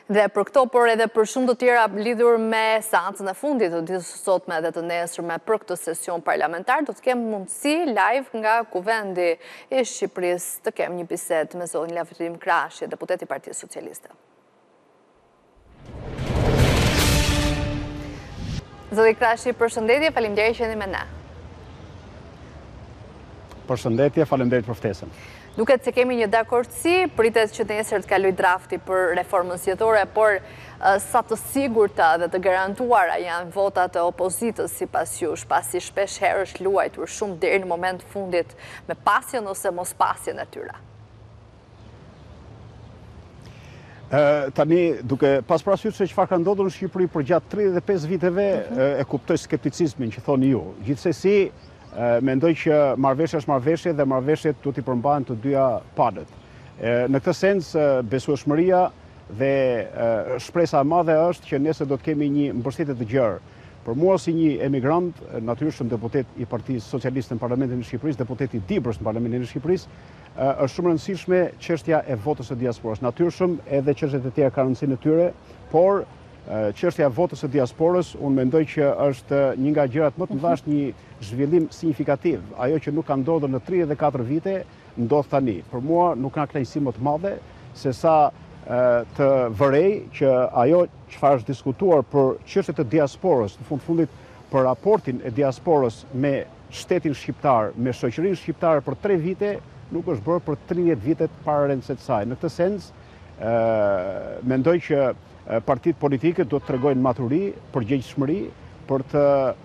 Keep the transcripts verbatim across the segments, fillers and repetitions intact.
Dhe për këto, por edhe për shumë të tjera lidhur me seancën e fundit të ditës së sotme dhe të nesërme për këtë sesion parlamentar, do të kemë mundësi live nga Kuvendi i Shqipërisë të kemë një bisedë me zonin Lavdrim Krashi, deputet i Partisë Socialiste. Zoti Krashi, përshëndetje, faleminderit që jeni me ne. Përshëndetje, faleminderit për ftesën. Duket se kemi një dakordsi, pritet që nesër të kaloj drafti për reformën zgjedhore, por sa të sigurta dhe të garantuara janë votat e opozitës sipas jush, pasi shpesh herë është luajtur shumë deri në moment fundit me pasjen ose mos pasjen e tyre. Tani, duke pas parasysh se çfarë ka ndodhur në Shqipëri për gjatë tridhjetë e pesë viteve, e kuptoj skepticizmin që thoni ju. Gjithsesi, mendoj që marrëveshja është marrëveshje dhe marrëveshjet duhet i përmbahen të dyja palët. Në këtë sens, besueshmëria dhe shpresa e madhe është që nesër do të kemi një mbështetje të gjerë. Për mua si një emigrant, natyrisht deputet i Partisë Socialiste në Parlamentin e Shqipërisë, deputet i Dibrës në Parlamentin e Shqipërisë, është shumë e rëndësishme çështja e votës së diasporës. Natyrisht edhe çështjet e tjera kanë rëndësinë e tyre, por çështja e votës së diasporës, unë mendoj që është një nga gjërat më të mëdha, është një zhvillim signifikativ. Ajo që nuk ka ndodhur në tridhjetë e katër vite, ndodh tani. Për mua nuk ka kënaqësi më të madhe se sa të vërej që ajo çfarë është diskutuar për çështjet e diasporës, në fund fundit për raportin e diasporës me shtetin shqiptar, me shoqërinë shqiptare për tre vite, nuk është bërë për tridhjetë vitet para rendësit të saj. Në këtë sens, mendoj që partitë politike do të tregojnë maturi, përgjegjëshmëri për të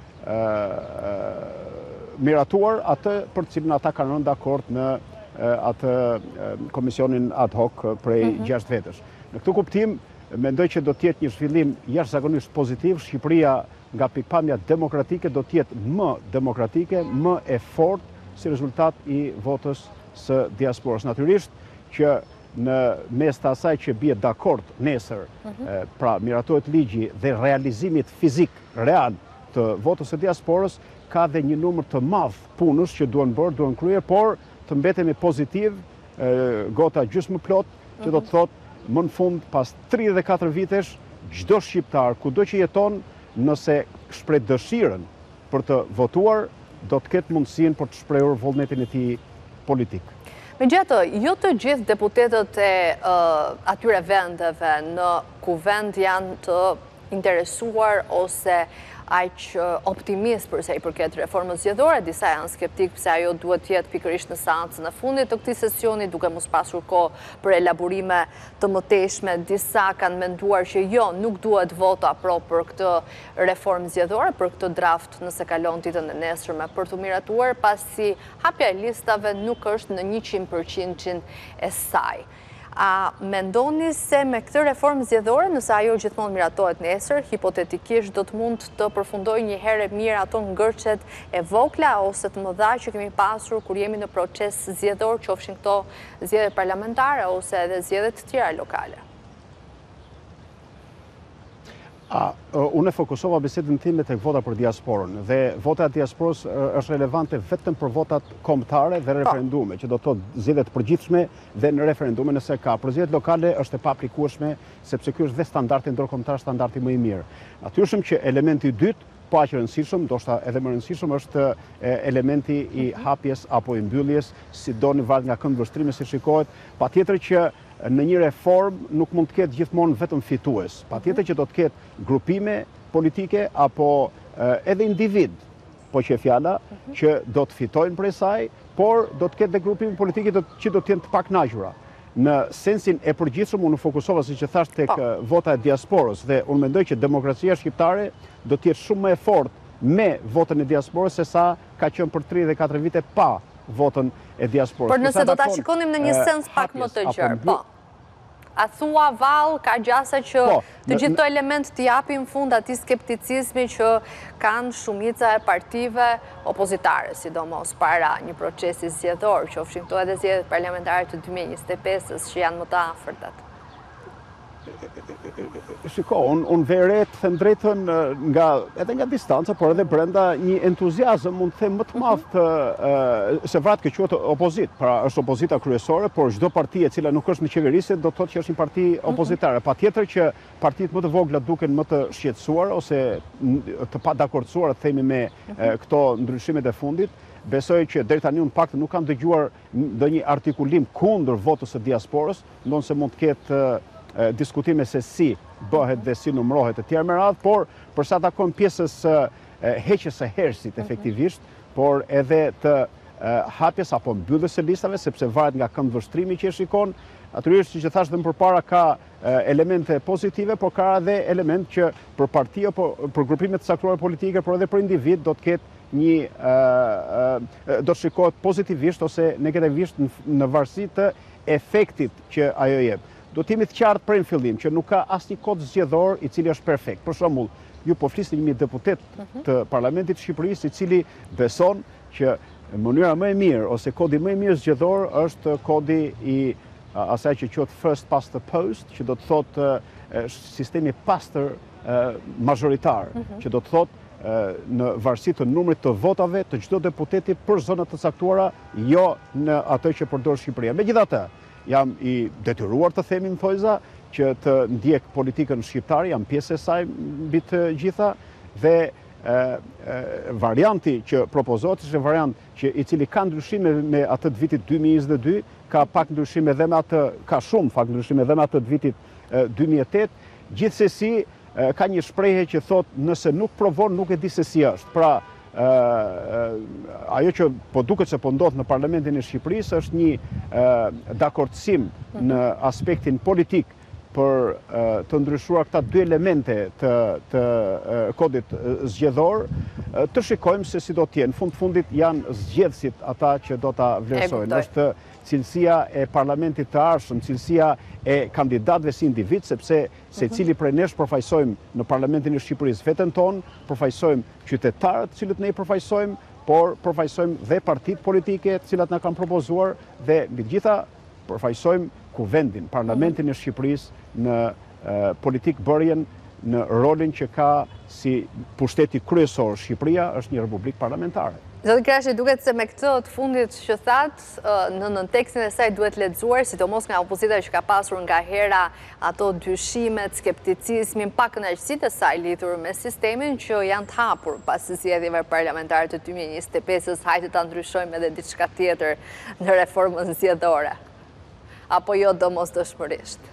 miratuar atë për të cilën ata kanë rënë dakord në atë komisionin ad hoc prej gjashtë vetësh. Në këtë kuptim, mendoj që do të jetë një zhvillim jashtëzakonisht pozitiv. Shqipëria nga pikpamja demokratike do të jetë më demokratike, më e fortë si rezultat i votës së diasporës. Natyrisht që në mes të asaj që bie dakord nesër, pra miratohet ligji dhe realizimit fizik real të votës së diasporës, ka dhe një numër të madh punës që duhen bërë, duhen kryer, por të mbetemi pozitiv, gota gjysmë plot, që do të thotë më në fund pas tridhjetë e katër vitesh, çdo shqiptar kudo që jeton, nëse shpreh dëshirën për të votuar, do të ketë mundësinë për të shprehur vullnetin e tij politik. Megjithatë, jo të gjithë deputetët e atyre vendeve në kuvend janë të interesuar ose aq optimist për sa i përket reformës zgjedhore, disa janë skeptik pse ajo duhet të jetë pikërisht në seancën e fundit të këtij sesioni, duke mos pasur kohë për elaborime të mëtejshme. Disa kanë menduar që jo, nuk duhet vota pro për këtë reformë zgjedhore, për këtë draft nëse kalon ditën e nesërme për të miratuar, pasi hapja e listave nuk është në njëqind përqind e saj. A mendoni se me këtë reformë zgjedhore, nëse ajo gjithmonë miratohet nesër, hipotetikisht do të mund të përfundojë një herë mirë ato ngërçet e vogla ose të mëdha që kemi pasur kur jemi në proces zgjedhor, qofshin këto zgjedhje parlamentare ose edhe zgjedhje të tjera lokale? Unë e fokusova bisedën time tek vota për diasporën dhe vota e diasporës është relevante vetëm për votat kombëtare dhe referendume, që do të thotë zgjedhje të përgjithshme dhe në referendume nëse ka. Për zgjedhjet lokale është e paprikueshme sepse ky është dhe standardi ndërkombëtar, standardi më i mirë. Natyrisht që elementi i dytë, po aq i rëndësishëm, ndoshta edhe më rëndësishëm, është elementi i hapjes apo i mbylljes, si doni varet nga kënd vështrimi si shikohet. Patjetër që në një reformë nuk mund të ketë gjithmonë vetëm fitues. Patjetër që do të ketë grupime politike apo edhe individ, po që e fjala, që do të fitojnë prej saj, por do të ketë dhe grupime politike që do të jenë të pakënaqura. Në sensin e përgjithshëm, unë fokusova, siç e thash, tek vota e diasporës dhe unë mendoj që demokracia shqiptare do të jetë shumë më e fortë me votën e diasporës se sa ka qenë për tridhjetë e katër vite pa votën e diasporës. Por nëse do ta shikonim në një sens pak më të gjerë, po. A thua val, ka gjasa që të gjithë këto element të japin fund atij skepticizmi që kanë shumica e partive opozitare, sidomos para një procesi zgjedhor, qofshin këto edhe zgjedhjet parlamentare të dy mijë e njëzet e pesës që janë më të afërtat? Shiko, unë un vere të them drejtën nga, edhe nga distanca, por edhe brenda një entuziazëm, mund të them më të madh të uh, se vrat që quhet opozit, pra është opozita kryesore, por çdo parti e cila nuk është në qeverisje do të thotë që është një parti opozitare. Patjetër që partitë më të vogla duken më të shqetësuar ose të pa dakordsuar, të themi, me uh, këto ndryshimet e fundit. Besoj që deri tani unë paktën nuk kam dëgjuar ndonjë artikulim kundër votës së diasporës, ndonse mund të ketë uh, diskutime se si bëhet dhe si numërohet e tjerë me radhë, por për sa takon pjesës heqjes së hersit efektivisht, por edhe të hapjes apo mbylljes së listave, sepse varet nga këndvështrimi që e shikon. Natyrisht, siç e thash dhe më përpara, ka elemente pozitive, por ka edhe element që për parti apo për grupimet të caktuara politike, por edhe për individ do të ketë një do të shikohet pozitivisht ose negativisht në varësi të efektit që ajo jep. Do t'jemi të qartë prej në fillim që nuk ka asnjë kod zgjedhor i cili është perfekt. Për shembull, ju po flisni një deputet të Parlamentit të Shqipërisë i cili beson që mënyra më e mirë ose kodi më i mirë zgjedhor është kodi i asaj që quhet first past the post, që do të thotë sistemi pastër mazhoritar, që do të thotë në varësi të numrit të votave të çdo deputeti për zonat të caktuara, jo në atë që përdor Shqipëria. Megjithatë, jam i detyruar të themi në thojza që të ndjek politikën shqiptare, jam pjesë e saj mbi të gjitha dhe e, e, varianti që propozohet është variant që i cili ka ndryshime me atë të vitit dy mijë e njëzet e dy, ka pak ndryshime edhe me atë, ka shumë fakt ndryshime edhe me atë të vitit e, dy mijë e tetë. Gjithsesi e, ka një shprehje që thotë nëse nuk provon nuk e di se si është. Pra Uh, uh, ajo që po duket se po ndodh në Parlamentin e Shqipërisë është një uh, dakordsim në aspektin politik për uh, të ndryshuar këta dy elemente të, të uh, kodit zgjedhor, uh, të shikojmë se si do t'jenë. Fund fundit janë zgjedhësit ata që do ta vlerësojnë. Është cilësia e parlamentit të ardhshëm, cilësia e kandidatëve si individ, sepse secili prej nesh përfaqësojmë në Parlamentin e Shqipërisë veten tonë, përfaqësojmë qytetarët, të cilët ne i përfaqësojmë, por përfaqësojmë dhe partitë politike, të cilat na kanë propozuar dhe mbi të gjitha përfaqësojmë Kuvendin, Parlamentin e Shqipërisë në uh, politik bërjen, në rolin që ka si pushteti kryesor. Shqipëria është një republikë parlamentare. Zotë Krashi, duket se me këtë të fundit që thatë, në në tekstin e saj duhet lexuar, sidomos nga opozita që ka pasur nga hera ato dyshimet, skepticizmin, pa kënaqësitë e saj lidhur me sistemin që janë të hapur pas zgjedhjeve parlamentare të dy mijë e njëzet e pesës, hajde ta ndryshojmë edhe diçka tjetër në reformën zgjedhore. Apo jo domosdoshmërisht?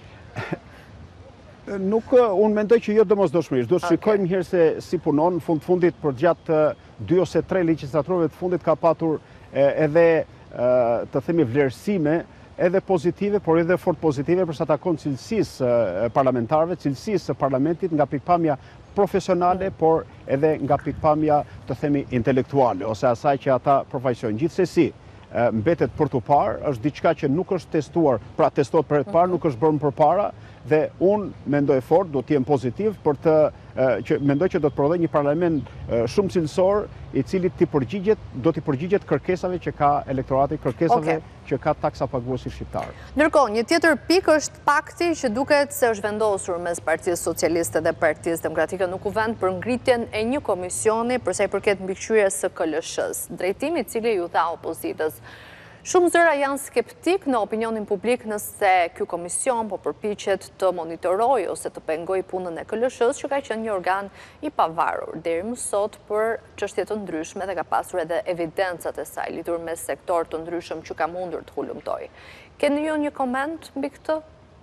Nuk, unë mendoj që jo domosdoshmërisht. Do të shikojmë një herë se si punon, në fund fundit për gjatë dy ose tre legjislaturave të fundit ka patur edhe të themi vlerësime edhe pozitive, por edhe fort pozitive për sa takon cilësisë parlamentarëve, cilësisë parlamentit nga pikpamja profesionale, por edhe nga pikpamja të themi intelektuale ose asaj që ata përfaqësojnë. Gjithsesi, mbetet për të parë, është diçka që nuk është testuar, pra testohet për të parë, nuk është bërë përpara, dhe unë mendoj fort, do t'jem pozitiv, për të, që mendoj që do të prodhoj një parlament shumë cilësor, i cili t'i përgjigjet, do t'i përgjigjet kërkesave që ka elektorati, kërkesave okay. që ka taksa paguesi shqiptar. Ndërkohë, një tjetër pikë është pakti që duket se është vendosur mes Partisë Socialiste dhe Partisë Demokratike në Kuvend për ngritjen e një komisioni për sa i përket mbikëqyrjes së K L S-s, drejtimi i cili ju dha opozitës. Shumë zëra janë skeptik në opinionin publik nëse ky komision po përpiqet të monitoroj ose të pengoj punën e K L S-s, që ka qenë një organ i pavarur deri më sot për çështje të ndryshme dhe ka pasur edhe evidencat e saj lidhur me sektor të ndryshëm që ka mundur të hulumtoj. Keni ju një koment mbi këtë?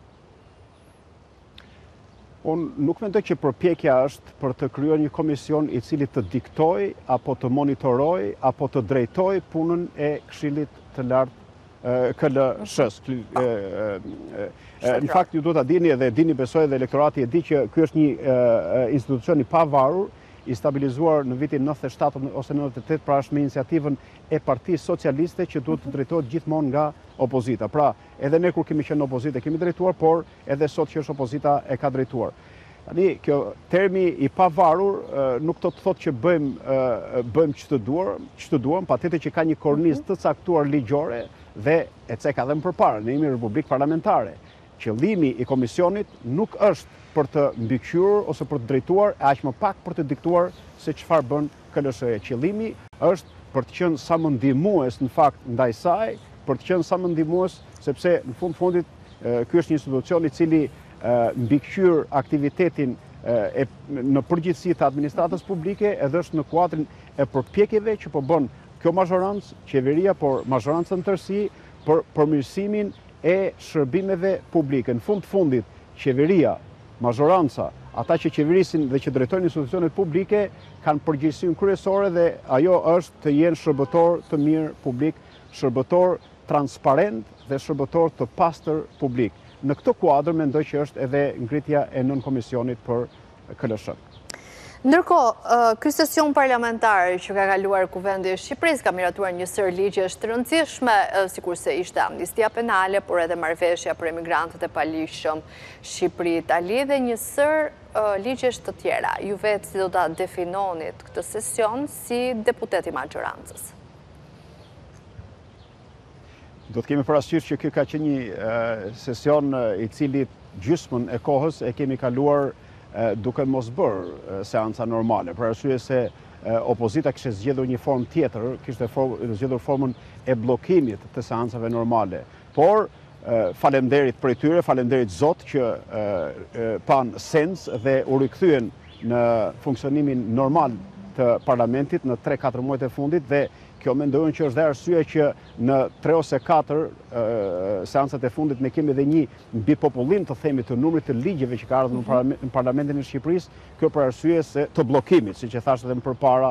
Unë nuk mendoj që përpjekja është për të krijuar një komision i cili të diktoj, apo të monitoroj, apo të drejtoj punën e Këshillit të lartë K L S-s. Në fakt, ju do ta dini dhe dini besoj dhe elektorati e di që ky është një institucion i pavarur, i stabilizuar në vitin nëntëdhjetë e shtatë ose nëntëdhjetë e tetë, pra është me iniciativën e Partisë Socialiste që duhet të drejtohet gjithmonë nga opozita. Pra, edhe ne kur kemi qenë në opozitë kemi drejtuar, por edhe sot që është opozita e ka drejtuar. Tani, kjo termi i pavarur nuk do të thotë që bëjmë bëjmë ç'të duam, ç'të duam, patjetër që ka një kornizë të caktuar ligjore dhe e cek edhe më përpara, ne jemi republikë parlamentare. qëllimi i komisionit nuk është për të mbikëqyrur ose për të drejtuar, e aq më pak për të diktuar se çfarë bën K L S-ja. Qëllimi është për të qenë sa më ndihmues në fakt ndaj saj, për të qenë sa më ndihmues, sepse në fund fundit ky është një institucion i cili mbikëqyr aktivitetin e, në përgjithësi të administratës publike, edhe është në kuadrin e përpjekjeve që po bën kjo mazhorancë, qeveria, por mazhorancën në tërësi, për përmirësimin e shërbimeve publike. Në fund fundit, qeveria, mazhoranca, ata që qeverisin dhe që drejtojnë institucionet publike, kanë përgjegjësinë kryesore dhe ajo është të jenë shërbëtor të mirë publik, shërbëtor transparent dhe shërbëtor të pastër publik. Në këtë kuadër mendoj që është edhe ngritja e nën komisionit për K L S-n. Ndërkohë, ky sesion parlamentar që ka kaluar Kuvendi i Shqipërisë ka miratuar një sër ligje të rëndësishme, sikurse ishte amnistia penale, por edhe marrëveshja për emigrantët e palishëm Shqipëri-Itali dhe një sër ligjesh të tjera. Ju vetë si do ta definonit këtë sesion si deputet i maggiorancës? Do të kemi parasysh që kjo ka qenë një sesion i cili gjysmën e kohës e kemi kaluar duke mos bërë seanca normale, për arsye se opozita kishte zgjedhur një formë tjetër, kishte zgjedhur formën e bllokimit të seancave normale. Por faleminderit për tyre, faleminderit Zot që pan sens dhe u rikthyen në funksionimin normal të parlamentit në tre katër muajt e fundit dhe kjo mendojnë që është dhe arsye që në tre ose katër seancat e fundit ne kemi edhe një mbipopullim të themi të numrit të ligjeve që ka ardhur në Parlamentin e Shqipërisë, kjo për arsye se të bllokimit, siç e thash edhe më përpara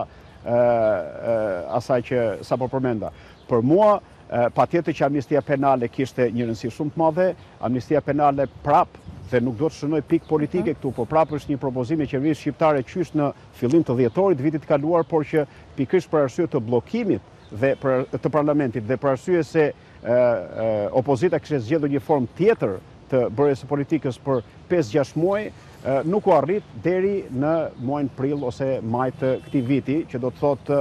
asaj që sapo përmenda. Për mua, patjetër që amnistia penale kishte një rëndësi shumë të madhe, amnistia penale prap dhe nuk do të shënoj pikë politike këtu, por prapë është një propozim i qeverisë shqiptare qysh në fillim të dhjetorit vitit të kaluar, por që pikërisht për arsye të bllokimit dhe për, të parlamentit dhe për arsye se e, e, opozita kishte zgjedhur një formë tjetër të bërjes së politikës për pesë gjashtë muaj, e, nuk u arrit deri në muajin prill ose maj të këtij viti, që do të thotë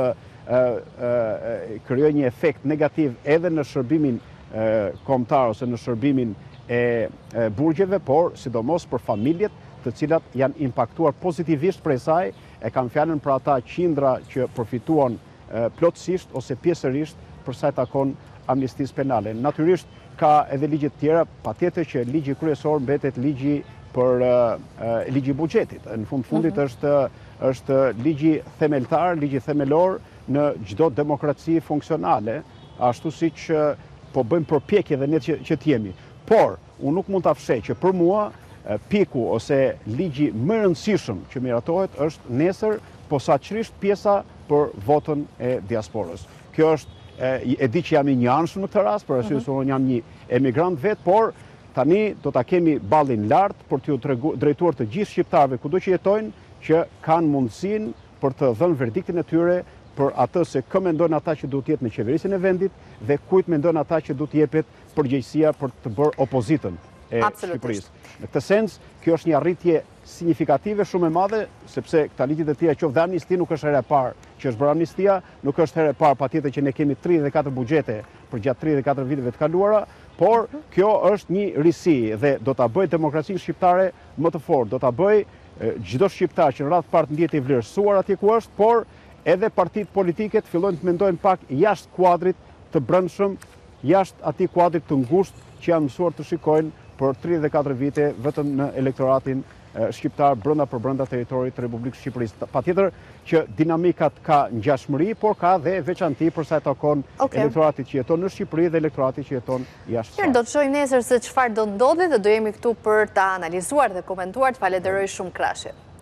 krijoi një efekt negativ edhe në shërbimin e, kombëtar ose në shërbimin e burgjeve, por sidomos për familjet të cilat janë impaktuar pozitivisht prej saj, e kam fjalën për ata qindra që përfituan plotësisht ose pjesërisht për sa i takon amnistisë penale. Natyrisht ka edhe ligje të tjera, patjetër që ligji kryesor mbetet ligji për ligji i buxhetit. Në fund fundit mm-hmm. është është ligji themeltar, ligji themelor në çdo demokraci funksionale, ashtu siç po bëjmë përpjekje dhe ne që, që të jemi. Por, unë nuk mund të fshej që për mua piku ose ligji më rëndësishëm që miratohet është nesër posaçërisht pjesa për votën e diasporës. Kjo është, e, e di që jam i njanshëm në këtë rast, për arsye se unë jam një emigrant vet, por tani do ta kemi ballin lart për t'ju drejtuar të gjithë shqiptarëve kudo që jetojnë që kanë mundësinë për të dhënë verdiktin e tyre për atë se kë mendojnë ata që duhet jetë në qeverisjen e vendit dhe kujt mendojnë ata që duhet jepet përgjegjësia për të bërë opozitën e Shqipërisë. Në këtë sens, kjo është një arritje signifikative shumë e madhe, sepse këta ligjet e tjera qoftë dhe amnistia nuk është hera e parë që është bërë amnistia, nuk është hera e parë patjetër që ne kemi tridhjetë e katër buxhete për gjatë tridhjetë e katër viteve të kaluara, por kjo është një risi dhe do ta bëjë demokracinë shqiptare më të fortë, do ta bëjë çdo shqiptar që në radh parë ndjehet i vlerësuar atje ku është, por edhe partitë politike të fillojnë të mendojnë pak jashtë kuadrit të brendshëm, jashtë atij kuadrit të ngushtë që janë mësuar të shikojnë për tridhjetë e katër vite vetëm në elektoratin shqiptar brenda për brenda territorit të Republikës Shqipërisë. Patjetër që dinamikat ka ngjashmëri, por ka dhe veçanti për sa i takon okay. elektoratit që jeton në Shqipëri dhe elektoratit që jeton jashtë. Mirë, do të shohim nesër se çfarë do ndodhi dhe do jemi këtu për ta analizuar dhe komentuar. Të falenderoj shumë Krashi.